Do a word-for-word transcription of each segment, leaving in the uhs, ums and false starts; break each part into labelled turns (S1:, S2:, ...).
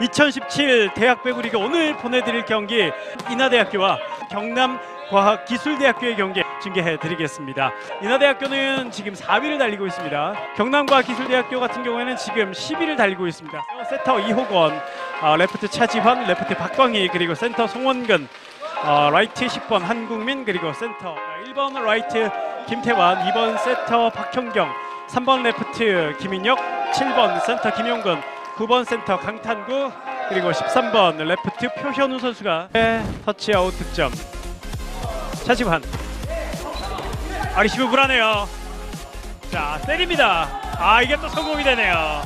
S1: 이천십칠 대학배구리그 오늘 보내드릴 경기 인하대학교와 경남과학기술대학교의 경기 중계해드리겠습니다. 인하대학교는 지금 사 위를 달리고 있습니다. 경남과학기술대학교 같은 경우에는 지금 십 위를 달리고 있습니다. 세터 이호건, 어, 레프트 차지환, 레프트 박광희, 그리고 센터 송원근, 어, 라이트 십 번 한국민, 그리고 센터 일 번 라이트 김태환, 이 번 세터 박형경, 삼 번 레프트 김인혁, 칠 번 센터 김용근, 구 번 센터 강탄구, 그리고 십삼 번 레프트 표현우 선수가 터치아웃 득점. 차지환, 아 리시브 불안해요. 자 때립니다. 아 이게 또 성공이 되네요.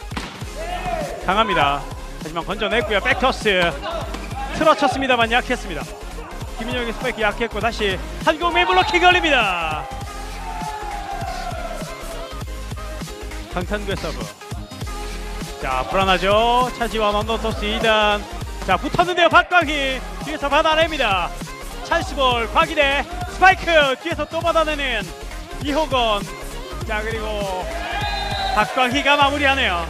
S1: 강합니다. 하지만 건져냈고요. 백터스 틀어쳤습니다만 약했습니다. 김인혁의 스파이크 약했고 다시 한국민 블로킹 걸립니다. 강탄구의 서브. 자 불안하죠. 차지환 언더토스 이 단. 자 붙었는데요. 박광희 뒤에서 받아냅니다. 찬스볼 곽이대 스파이크 뒤에서 또 받아내는 이호건. 자 그리고 박광희가 마무리하네요.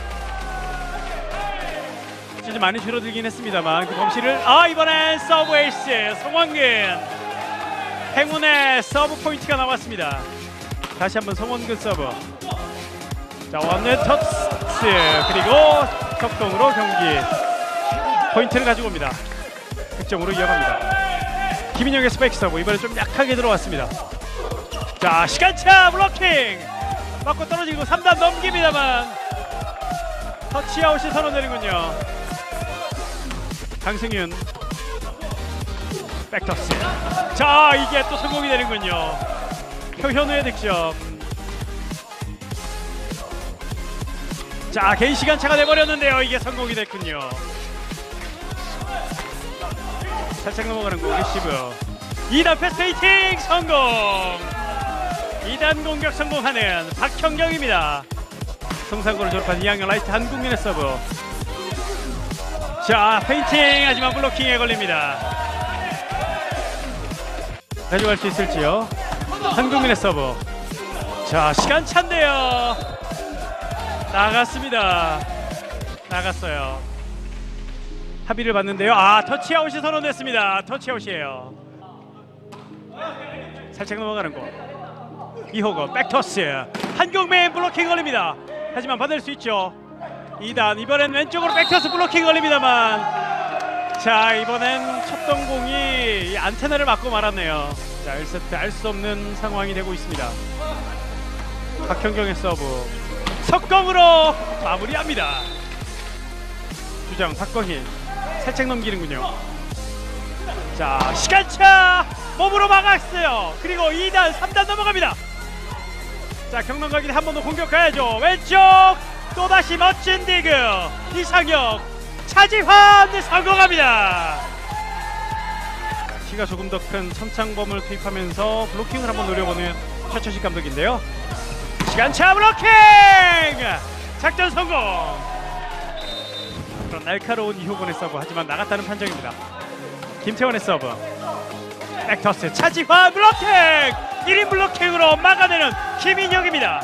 S1: 진짜 많이 줄어들긴 했습니다만 그 범실을 아 이번엔 서브 에이스 송원근. 행운의 서브 포인트가 나왔습니다. 다시 한번 송원근 서브. 자 원넷 터치 그리고 격동으로 경기 포인트를 가지고 옵니다. 득점으로 이어갑니다. 김인혁의 스파이크 서브 이번에 좀 약하게 들어왔습니다. 자 시간차 블로킹 맞고 떨어지고 삼 단 넘깁니다만 터치아웃이 선언되는군요. 강승윤 백터스. 자 이게 또 성공이 되는군요. 표현우의 득점. 자 개인 시간차가 돼버렸는데요. 이게 성공이 됐군요. 살짝 넘어가는 공 리시브. 이 단 패스 페이팅 성공. 이 단 공격 성공하는 박형경입니다. 성산고를 졸업한 이 학년 라이트 한국민의 서브. 자 페인팅 하지만 블로킹에 걸립니다. 가져갈 수 있을지요. 한국민의 서브. 자 시간차인데요. 나갔습니다. 나갔어요. 합의를 봤는데요. 아 터치아웃이 선언됐습니다. 터치아웃이에요. 살짝 넘어가는 거. 이호건 백터스. 한국민 블로킹 걸립니다. 하지만 받을 수 있죠. 이 단 이번엔 왼쪽으로 백터스 블로킹 걸립니다만 자 이번엔 쳤던 공이 안테나를 맞고 말았네요. 자 일 세트 알 수 없는 상황이 되고 있습니다. 박형경의 서브 석공으로 마무리합니다. 주장 박광희 살짝 넘기는군요. 자 시간차 몸으로 막았어요. 그리고 이 단 삼 단 넘어갑니다. 자 경남과학이 한 번 더 공격 가야죠. 왼쪽 또다시 멋진 디그 이상혁 차지환 성공합니다. 키가 조금 더 큰 천창범을 투입하면서 블로킹을 한번 노려보는 최철식 감독인데요. 시간차 블로킹 작전 성공. 그런 날카로운 이호건의 서브 하지만 나갔다는 판정입니다. 김태원의 서브. 백터스 차지환 블로킹 일 인 블로킹으로 막아내는 김인혁입니다.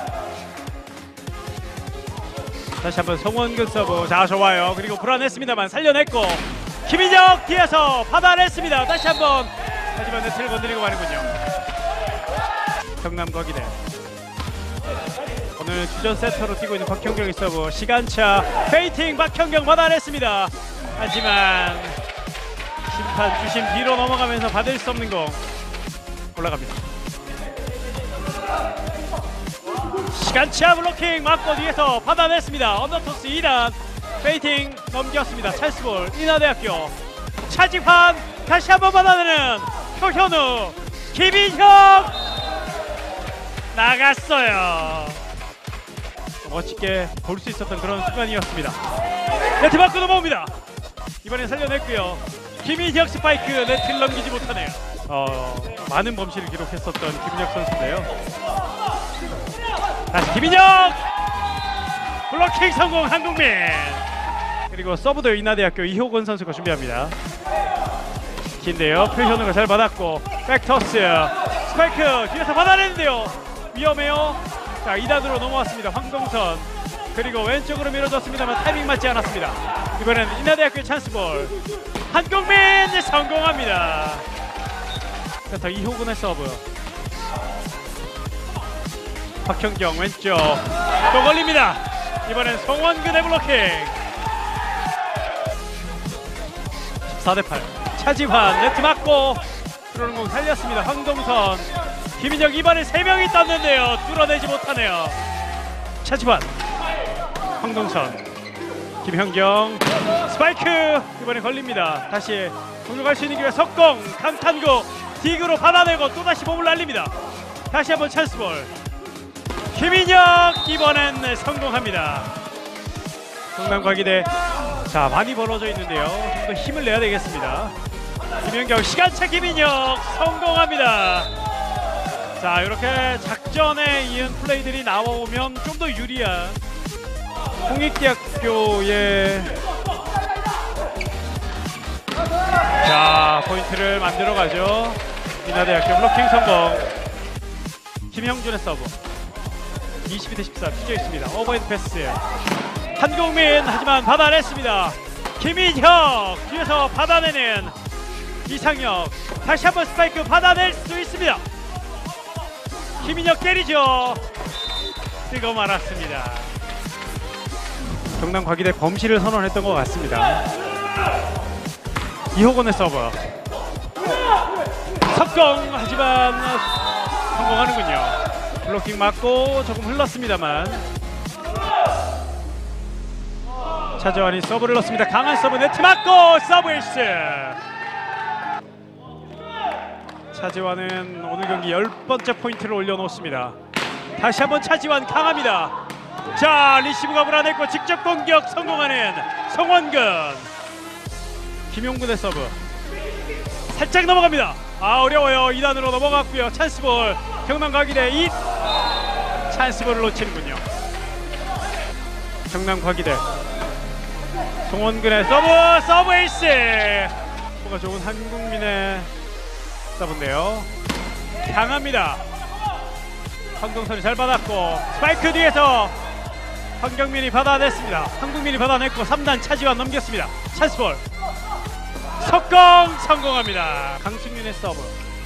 S1: 다시 한번 송원근 서브. 자 좋아요. 그리고 불안했습니다만 살려냈고 김인혁 뒤에서 받아냈습니다. 다시 한번 하지만 네트를 건드리고 마는군요. 경남과기대 오늘 주전 세터로 뛰고 있는 박형경의 서브. 시간차 페이팅 박형경 받아냈습니다. 하지만 심판 주심 뒤로 넘어가면서 받을 수 없는 공 올라갑니다. 시간차 블로킹 맞고 뒤에서 받아냈습니다. 언더토스 이 단 페이팅 넘겼습니다. 찰스볼 인하대학교. 차지환 다시 한번 받아내는 표현우. 김인혁 나갔어요. 멋지게 볼 수 있었던 그런 순간이었습니다. 네트 밖으로 넘어옵니다. 이번엔 살려냈고요. 김인혁 스파이크 네트를 넘기지 못하네요. 어, 많은 범실을 기록했었던 김인혁 선수인데요. 다시 김인혁 블로킹 성공 한국민. 그리고 서브도 인하대학교 이호건 선수가 준비합니다. 긴데요. 표현우가 잘 받았고 백터스 스파이크 뒤에서 받아내는데요. 위험해요. 자 이 단으로 넘어왔습니다. 황동선. 그리고 왼쪽으로 밀어줬습니다만 타이밍 맞지 않았습니다. 이번에는 인하대학교의 찬스볼. 한국민 성공합니다. 센터 이호근의 서브. 박현경 왼쪽 또 걸립니다. 이번엔 송원근의 블로킹. 십사 대 팔. 차지환 네트 맞고 들어오는 공 살렸습니다. 황동선, 김인혁 이번에 세 명이 떴는데요. 뚫어내지 못하네요. 차지환, 황동선, 김현경 스파이크. 이번에 걸립니다. 다시 공격할 수 있는 기회. 석공 강탄구 딕으로 받아내고 또다시 몸을 날립니다. 다시 한번 찬스볼. 김인혁 이번엔 성공합니다. 경남과기대 자 많이 벌어져 있는데요. 좀 더 힘을 내야 되겠습니다. 김현경 시간차 김인혁 성공합니다. 자 이렇게 작전에 이은 플레이들이 나오면 좀 더 유리한 홍익대학교의 자 포인트를 만들어 가죠. 인하대학교 블로킹 성공. 김형준의 서브. 이십이 대 십사 튀겨 있습니다. 오버헤드 패스. 한국민 하지만 받아냈습니다. 김인혁 뒤에서 받아내는 이상혁. 다시 한번 스파이크 받아낼 수 있습니다. 김인혁 때리죠. 뜨거 말았습니다. 경남과기대 범실을 선언했던 것 같습니다. 이호건의 서브. 석공 하지만 성공하는군요. 블로킹 맞고 조금 흘렀습니다만 차재환이 서브를 넣습니다. 강한 서브 네트 맞고 서브 에이스. 차재환은 오늘 경기 열 번째 포인트를 올려놓습니다. 다시 한번 차재환 강합니다. 자 리시브가 불안했고 직접 공격 성공하는 송원근. 김용근의 서브 살짝 넘어갑니다. 아 어려워요. 이 단으로 넘어갔고요. 찬스볼. 경남과기대 이 찬스볼을 놓치는군요. 경남과기대 송원근의 서브 서브 에이스. 뭐가 좋은 한국민의 서브인데요. 강합니다. 황동선이 잘 받았고 스파이크 뒤에서 황경민이 받아냈습니다. 한국민이 받아냈고 삼 단 차지환 넘겼습니다. 찬스볼. 석공 성공합니다. 강승윤의 서브.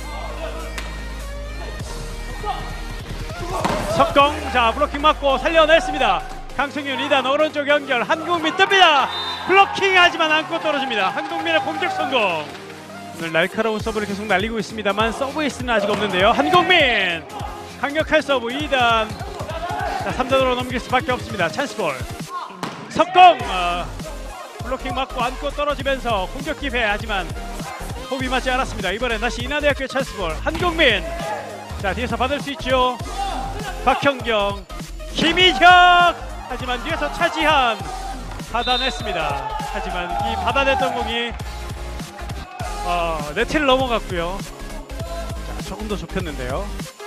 S1: 석공. 자 블로킹 맞고 살려냈습니다. 강승윤 이 단 오른쪽 연결. 한국민 뜹니다. 블로킹 하지만 안고 떨어집니다. 한국민의 공격 성공. 오늘 날카로운 서브를 계속 날리고 있습니다만 서브 에이스는 아직 없는데요. 한국민 강력한 서브 이 단. 자 삼 단으로 넘길 수밖에 없습니다. 찬스볼. 석공. 어, 블로킹 맞고 안고 떨어지면서 공격 기회. 하지만 호흡이 맞지 않았습니다. 이번엔 다시 인하대학교의 찬스볼. 한국민 자 뒤에서 받을 수 있죠. 박현경 김인혁 하지만 뒤에서 차지한 받아냈습니다. 하지만 이 받아냈던 공이 어, 네트를 넘어갔고요. 자, 조금 더 좁혔는데요.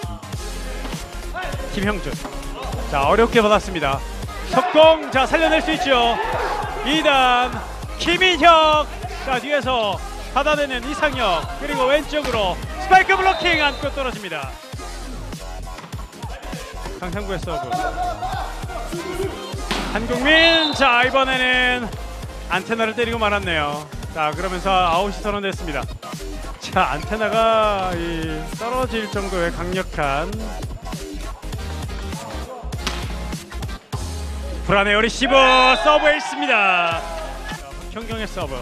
S1: 김형준 자 어렵게 받았습니다. 석공. 자 살려낼 수 있죠. 이 단 김인혁. 자 뒤에서 받아내는 이상혁. 그리고 왼쪽으로 스파이크 블로킹 안고 떨어집니다. 강상구의 서브. 한국민 자 이번에는 안테나를 때리고 말았네요. 자 그러면서 아웃이 선언됐습니다. 자 안테나가 이 떨어질 정도의 강력한 불안해요. 리시브 서브 에이스입니다. 박현경의 서브.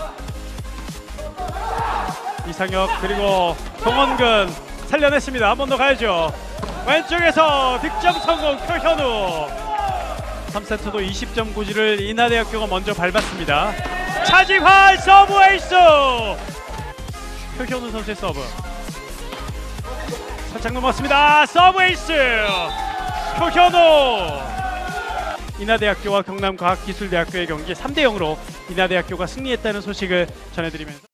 S1: 이상혁 그리고 송원근 살려냈습니다. 한 번 더 가야죠. 왼쪽에서 득점 성공. 표현우. 삼 세트도 이십 점 고지를 인하대학교가 먼저 밟았습니다. 차지환 서브 에이스. 표현우 선수의 서브 살짝 넘었습니다. 서브 에이스. 표현우. 인하대학교와 경남과학기술대학교의 경기 삼 대 영으로 인하대학교가 승리했다는 소식을 전해드리면서